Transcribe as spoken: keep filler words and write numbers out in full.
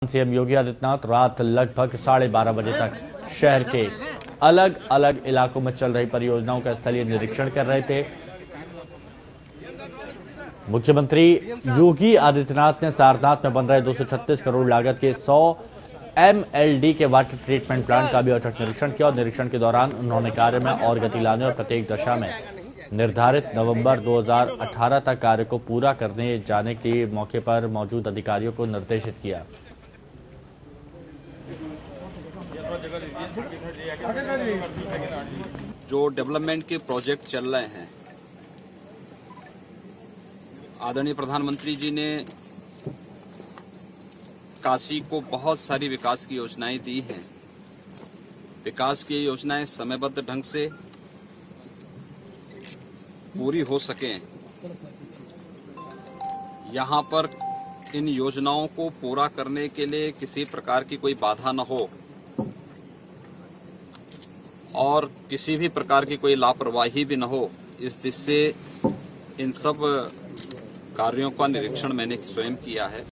CM Yogi Adityanath रात लगभग साढ़े बारह बजे तक शहर के अलग अलग इलाकों में चल रही परियोजनाओं का स्थलीय निरीक्षण कर रहे थे। मुख्यमंत्री योगी आदित्यनाथ ने सारनाथ में बन रहे दो सौ छत्तीस करोड़ लागत के सौ एमएलडी के वाटर ट्रीटमेंट प्लांट का भी औचक निरीक्षण किया और निरीक्षण के दौरान उन्होंने कार्य में और गति लाने और प्रत्येक दशा में निर्धारित नवंबर दो हज़ार अठारह तक कार्य को पूरा करने जाने के मौके पर मौजूद अधिकारियों को निर्देशित किया। जो डेवलपमेंट के प्रोजेक्ट चल रहे हैं, आदरणीय प्रधानमंत्री जी ने काशी को बहुत सारी विकास की योजनाएं दी हैं। विकास की योजनाएं समयबद्ध ढंग से पूरी हो सकें, यहां पर इन योजनाओं को पूरा करने के लिए किसी प्रकार की कोई बाधा न हो और किसी भी प्रकार की कोई लापरवाही भी न हो, इस दिशा से इन सब कार्यों का निरीक्षण मैंने स्वयं किया है।